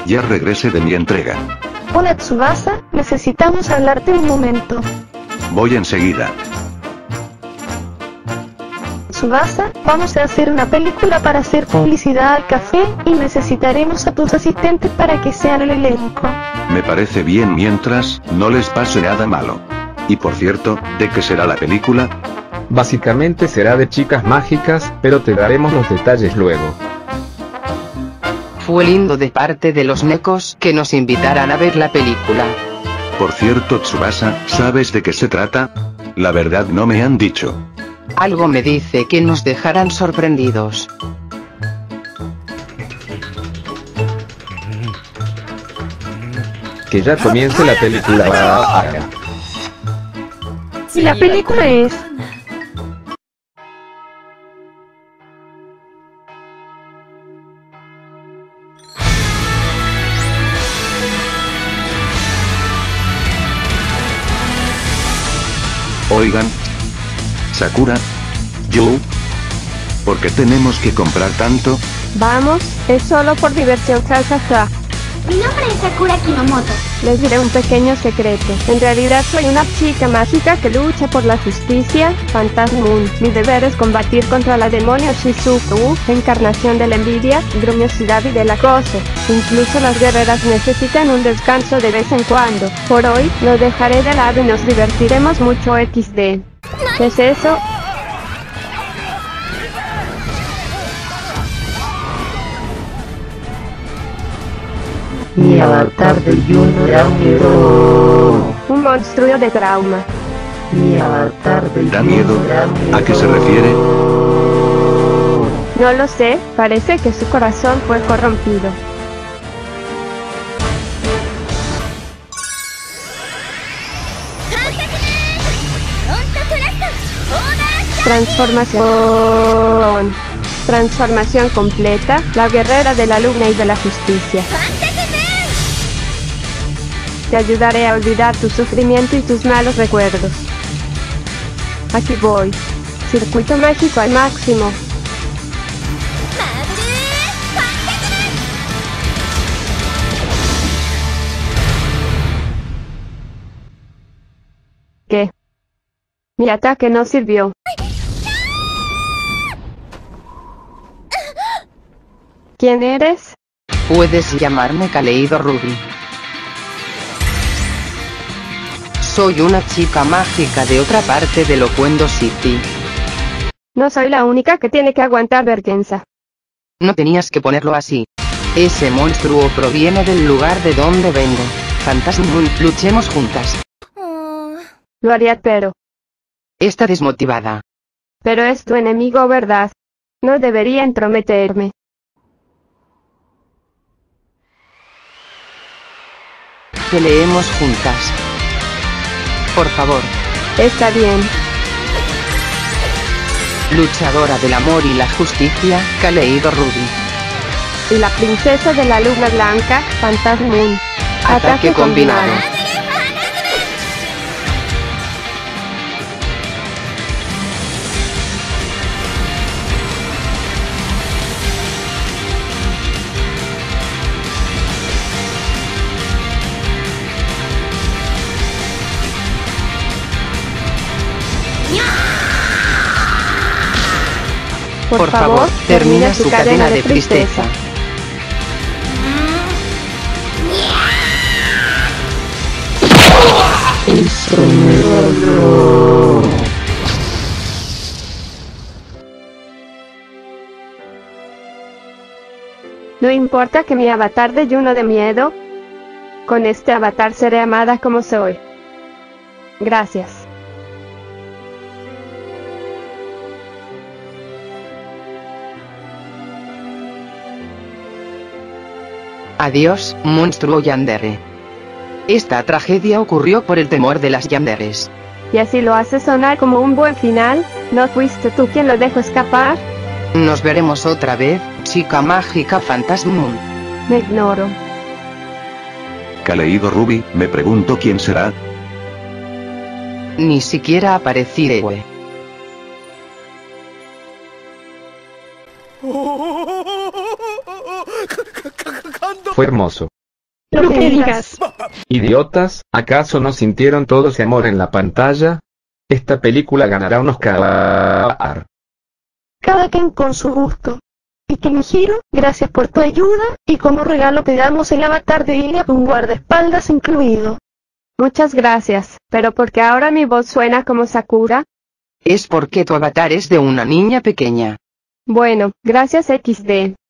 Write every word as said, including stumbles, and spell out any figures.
Ya regresé de mi entrega. Hola Tsubasa, necesitamos hablarte un momento. Voy enseguida. Tsubasa, vamos a hacer una película para hacer publicidad al café, y necesitaremos a tus asistentes para que sean el elenco. Me parece bien mientras no les pase nada malo. Y por cierto, ¿de qué será la película? Básicamente será de chicas mágicas, pero te daremos los detalles luego. Fue lindo de parte de los necos que nos invitaran a ver la película. Por cierto Tsubasa, ¿sabes de qué se trata? La verdad no me han dicho. Algo me dice que nos dejarán sorprendidos. Que ya comience la película. Si la película es... Oigan. Sakura. Yo. ¿Por qué tenemos que comprar tanto? Vamos, es solo por diversión, jajaja. Mi nombre es Sakura Kinomoto. Les diré un pequeño secreto. En realidad soy una chica mágica que lucha por la justicia, Phantasm Moon. Mi deber es combatir contra la demonio Shizuku, encarnación de la envidia, grumiosidad y del acoso. Incluso las guerreras necesitan un descanso de vez en cuando. Por hoy, lo dejaré de lado y nos divertiremos mucho equis de. ¿Qué es eso? Mi avatar de Juno da miedo. Un monstruo de trauma. Mi avatar de ¿Da Juno miedo? da miedo. ¿A qué se refiere? No lo sé, parece que su corazón fue corrompido. Transformación. Transformación completa, la guerrera de la luna y de la justicia. Te ayudaré a olvidar tu sufrimiento y tus malos recuerdos. Aquí voy. Circuito mágico al máximo. ¿Qué? Mi ataque no sirvió. ¿Quién eres? Puedes llamarme Kaleido Ruby. Soy una chica mágica de otra parte de Loquendo City. No soy la única que tiene que aguantar vergüenza. No tenías que ponerlo así. Ese monstruo proviene del lugar de donde vengo. Phantasm Moon, luchemos juntas. Lo haría, pero... Está desmotivada. Pero es tu enemigo, ¿verdad? No debería entrometerme. Peleemos juntas. Por favor. Está bien. Luchadora del amor y la justicia, Kaleido Ruby. Y la princesa de la luna blanca, Phantasm Moon. Ataque, Ataque combinado. combinado. Por, Por favor, favor, termina su cadena de tristeza. Eso me dolió. No importa que mi avatar de Juno de miedo. Con este avatar seré amada como soy. Gracias. Adiós, monstruo Yandere. Esta tragedia ocurrió por el temor de las Yanderes. ¿Y así lo hace sonar como un buen final? ¿No fuiste tú quien lo dejó escapar? Nos veremos otra vez, chica mágica Phantasm Moon. Me ignoro. Kaleido Ruby, me pregunto quién será. Ni siquiera aparecí, güey. Fue hermoso. lo que digas. Idiotas, ¿acaso no sintieron todo ese amor en la pantalla? Esta película ganará un Oscar. Cada quien con su gusto. Y Kenjiro, gracias por tu ayuda, y como regalo te damos el avatar de Ilia con guardaespaldas incluido. Muchas gracias, pero ¿por qué ahora mi voz suena como Sakura? Es porque tu avatar es de una niña pequeña. Bueno, gracias equis de.